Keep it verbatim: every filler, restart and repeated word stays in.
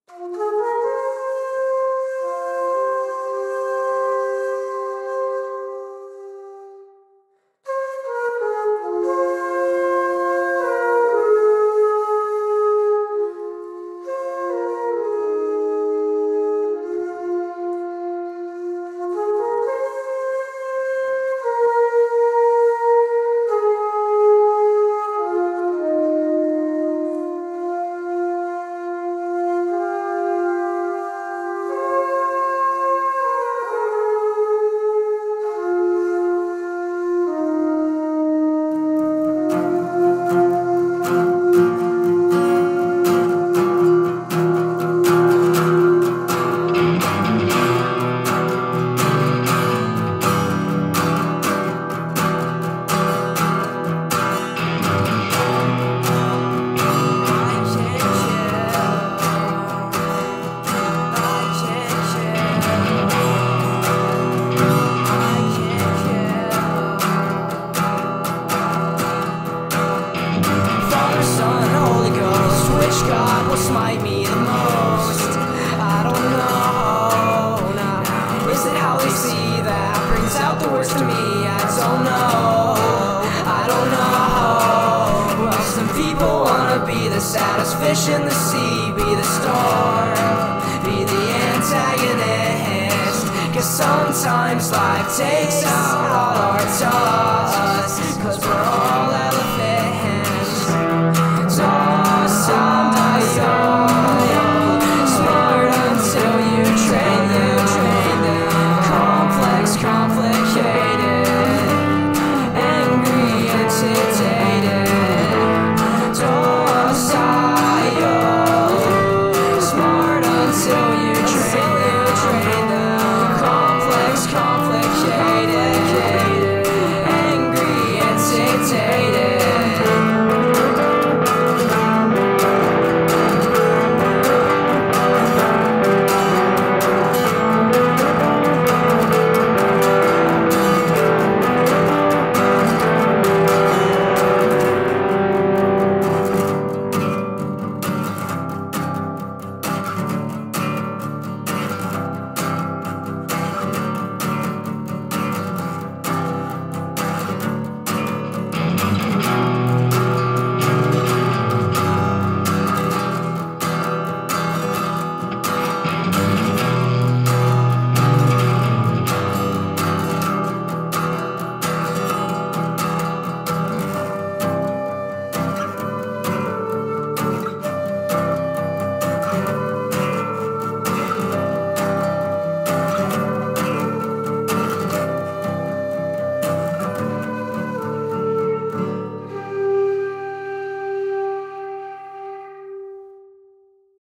God will smite me the most. I don't know now. Is it how they see that brings out the worst in me? I don't know. I don't know. Well, some people wanna be the saddest fish in the sea, be the storm, be the antagonist. Cause sometimes life takes out all our thoughts, cause we're all elephants.